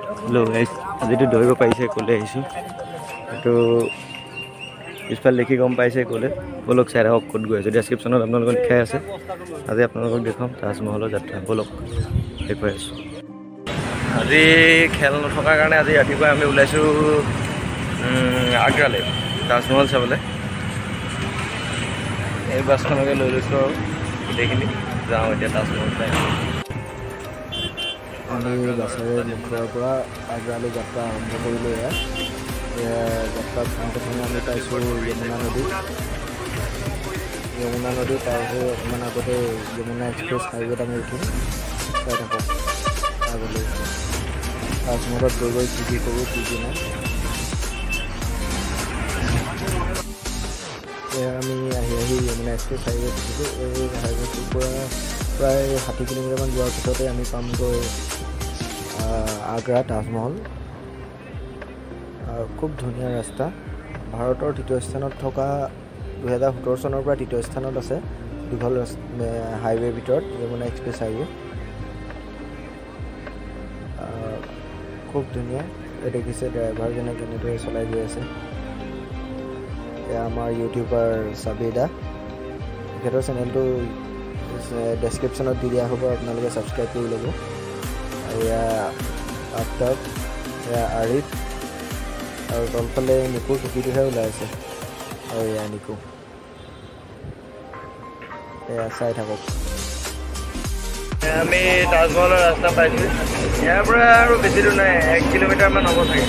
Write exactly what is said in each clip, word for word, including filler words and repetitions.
Hello' গাইছ, আজিতো দৌৰিব পাৰিছে ক'লে আহিছোঁ। এইটো পিছফালে দেখি গম পাইছে ক'লে ব'লক চাই থাকক ক'ত গৈ আছে। ডেছক্ৰিপশ্যনত আপোনালোকক লিখাই আছে। আজি আপোনালোকক দেখুৱাম তাজমহলৰ যাত্ৰা। ব'লক দেখুৱাই আছোঁ। আজি খেল নথকাৰ কাৰণে আজি ৰাতিপুৱা আমি ওলাইছোঁ আগ্ৰালৈ তাজমহল চাবলৈ। এই বাছখনকে লৈ লৈছোঁ আৰু গোটেইখিনি যাওঁ এতিয়া তাজমহল চাই। আমি বাছেৰে মুখৰ পৰা আগ্ৰালৈ যাত্ৰা আৰম্ভ কৰিলোঁ। এয়া এয়া যাত্ৰাত প্ৰথমে আমি পাইছোঁ যমুনা নদী। যমুনা নদী পাৰ হৈ অকণমান আগতে যমুনা এক্সপ্ৰেছ হাইৱেত আমি উঠিম। চাই থাকক আগলৈ তাজমহলত গৈ গৈ কি কি কৰোঁ কি কি নাই। এয়া আমি আহি আহি যমুনা এক্সপ্ৰেছ হাইৱেত উঠিছোঁ। এই হাইৱেটোৰ পৰা প্ৰায় ষাঠি কিলোমিটাৰমান যোৱাৰ পিছতে আমি পামগৈ আগ্ৰা তাজমহল। খুব ধুনীয়া ৰাস্তা। ভাৰতৰ তৃতীয় স্থানত থকা দুহেজাৰ সোতৰ চনৰ পৰা তৃতীয় স্থানত আছে দীঘল হাইৱেৰ ভিতৰত যমুনা এক্সপ্ৰেছ হাইৱে। খুব ধুনীয়া। এই দেখিছে ড্ৰাইভাৰজনে কেনেদৰে চলাই গৈ আছে। এয়া আমাৰ ইউটিউবাৰ সাবিৰ দা, তেখেতৰ চেনেলটো ডেছক্ৰিপশ্যনত দি দিয়া হ'ব, আপোনালোকে ছাবস্ক্ৰাইব কৰি ল'ব। আৰু এয়া আফতাব, এয়া আৰিফ আৰু তলফালে নিকুৰ টুপিটোহে ওলাই আছে। আৰু এয়া নিকু, এয়া চাই থাকক। আমি তাজমহলৰ ৰাস্তা পাইছোঁ। ইয়াৰ পৰা আৰু বেছি দূৰ নাই, এক কিলোমিটাৰমান হ'ব চাগে।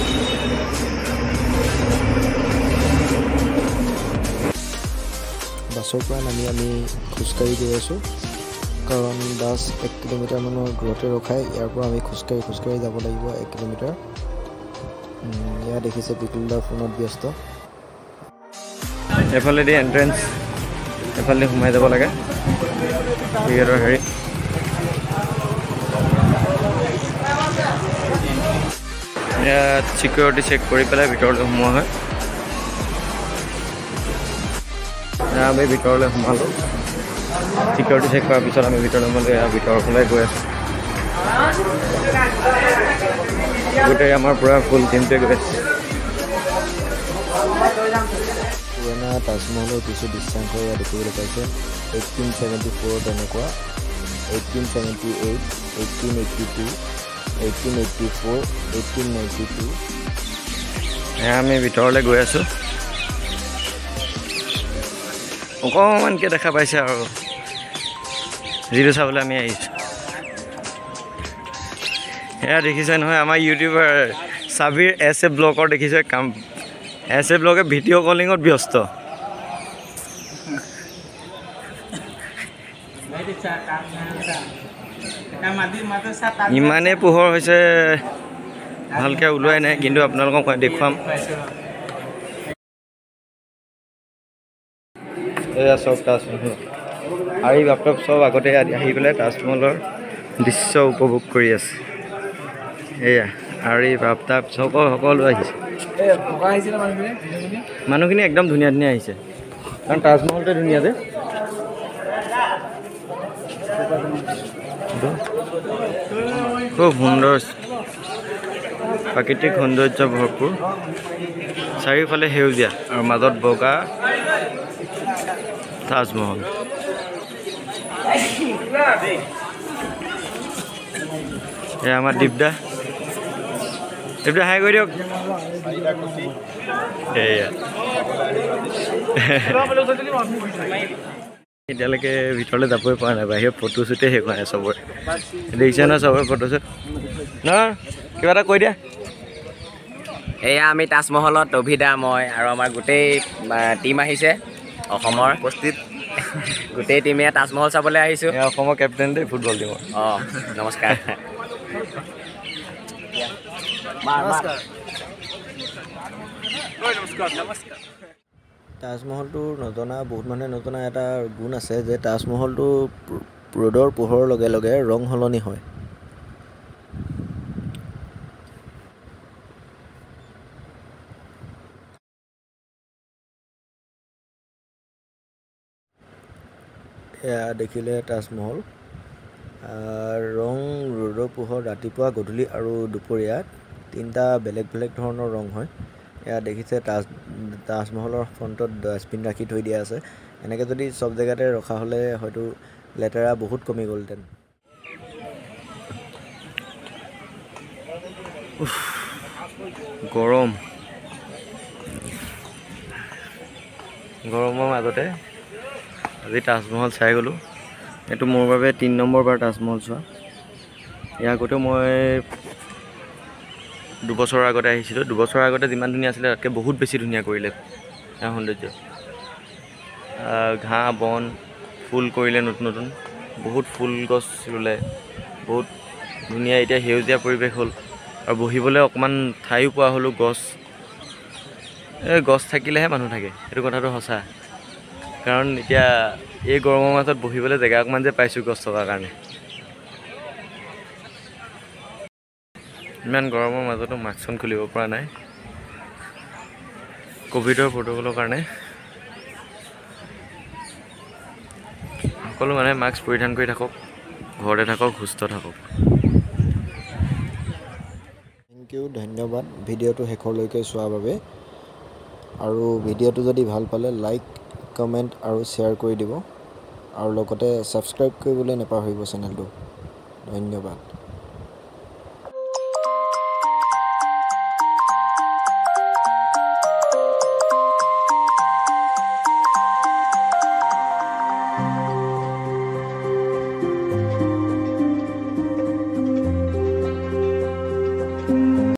বাছৰ পৰা নামি আমি খোজকাঢ়ি গৈ আছোঁ, কাৰণ বাছ এক কিলোমিটাৰমানৰ দূৰতে ৰখাই। ইয়াৰ পৰা আমি খোজকাঢ়ি খোজকাঢ়ি যাব লাগিব এক কিলোমিটাৰ। এয়া দেখিছে বিপুলদাৰ ফোনত ব্যস্ত। এফালেদি এণ্ট্ৰেঞ্চ, এফালেদি সোমাই যাব লাগে টিকেটৰ হেৰি। ইয়াত ছিকিউৰিটি চেক কৰি পেলাই ভিতৰলৈ সোমোৱা হয়। আমি ভিতৰলৈ সোমালোঁ। ছিকিউৰিটি চেক কৰাৰ পিছত আমি ভিতৰলৈ সোমালোঁ। ভিতৰৰ ফালে গৈ আছোঁ। গোটেই আমাৰ পূৰা ফুল টিমটোৱে গৈ আছে। পুৰণা তাজমহলৰ কিছু দৃশ্যাংশ ইয়াত দেখিবলৈ পাইছে। এইটিন ছেভেণ্টি ফ'ৰত এনেকুৱা, eighteen seventy eight, eighteen eighty two, eighteen eighty four, eighteen ninety two. আমি ভিতৰলৈ গৈ আছোঁ। অকণমানকৈ দেখা পাইছে আৰু যিটো চাবলৈ আমি আহিছোঁ। এয়া দেখিছে নহয় আমাৰ ইউটিউবাৰ সাবিৰ এছ এ ব্লগৰ দেখিছে কাম। এছ এ ব্লগে ভিডিঅ' কলিঙত ব্যস্ত। ইমানেই পোহৰ হৈছে ভালকৈ ওলোৱাই নাই, কিন্তু আপোনালোকক দেখুৱাম। এয়া চব তাজমহল। আৰিফ আফতাব চব আগতে আহি পেলাই তাজমহলৰ দৃশ্য উপভোগ কৰি আছে। এয়া আৰিফ আফতাব সকলো সকলো আহিছে। মানুহখিনি একদম ধুনীয়া ধুনীয়া আহিছে, কাৰণ তাজমহলটোৱে ধুনীয়া যে। খুব সুন্দৰ, প্ৰাকৃতিক সৌন্দৰ্য ভৰপূৰ। চাৰিওফালে সেউজীয়া আৰু মাজত বগা তাজমহল। এয়া আমাৰ দীপদা, দীপদা হাই কৰি দিয়ক। এয়া এতিয়ালৈকে ভিতৰলৈ যাবই পৰা নাই, বাহিৰত ফটোশ্বুটে শেষ হোৱা নাই চবৰে। দেখিছে নহয় চবৰে ফটোশ্বুট। ন কিবা এটা কৈ দিয়া। এয়া আমি তাজমহলত অভিদা, মই আৰু আমাৰ গোটেই টীম আহিছে অসমৰ উপস্থিত। গোটেই টীমে তাজমহল চাবলৈ আহিছোঁ। এয়া অসমৰ কেপ্টেইন দেই ফুটবল টীমৰ। অঁ নমস্কাৰ। তাজমহলটোৰ নজনা, বহুত মানুহে নজনা এটা গুণ আছে যে তাজমহলটো ৰ'দৰ পোহৰৰ লগে লগে ৰং সলনি হয়। এয়া দেখিলে তাজমহল। ৰং ৰ'দৰ পোহৰ ৰাতিপুৱা, গধূলি আৰু দুপৰীয়াত তিনিটা বেলেগ বেলেগ ধৰণৰ ৰং হয়। এয়া দেখিছে তাজ তাজমহলৰ ফ্ৰণ্টত ডাষ্টবিন ৰাখি থৈ দিয়া আছে। এনেকৈ যদি চব জেগাতে ৰখা হ'লে হয়তো লেতেৰা বহুত কমি গ'লহেঁতেন। গৰম গৰমৰ মাজতে আজি তাজমহল চাই গ'লোঁ। এইটো মোৰ বাবে তিনি নম্বৰ বাৰ তাজমহল চোৱা। ইয়াৰ আগতেও মই দুবছৰৰ আগতে আহিছিলোঁ। দুবছৰৰ আগতে যিমান ধুনীয়া আছিলে তাতকৈ বহুত বেছি ধুনীয়া কৰিলে ইয়াৰ সৌন্দৰ্য। ঘাঁহ বন ফুল কৰিলে নতুন নতুন, বহুত ফুল গছ ৰুলে, বহুত ধুনীয়া এতিয়া সেউজীয়া পৰিৱেশ হ'ল। আৰু বহিবলৈ অকণমান ঠাইও পোৱা হ'লোঁ। গছ এই গছ থাকিলেহে মানুহ থাকে, সেইটো কথাটো সঁচা। কাৰণ এতিয়া এই গৰমৰ মাজত বহিবলৈ জেগা অকণমান যে পাইছোঁ গছ থকাৰ কাৰণে। ইমান গৰমৰ মাজতো মাস্কখন খুলিব পৰা নাই ক'ভিডৰ প্ৰট'কলৰ কাৰণে। সকলো মানুহে মাস্ক পৰিধান কৰি থাকক, ঘৰতে থাকক, সুস্থ থাকক। থেংক ইউ, ধন্যবাদ ভিডিঅ'টো শেষলৈকে চোৱাৰ বাবে। আৰু ভিডিঅ'টো যদি ভাল পালে লাইক কমেণ্ট আৰু শ্বেয়াৰ কৰি দিব, আৰু লগতে ছাবস্ক্ৰাইব কৰিবলৈ নাপাহৰিব চেনেলটো। ধন্যবাদ।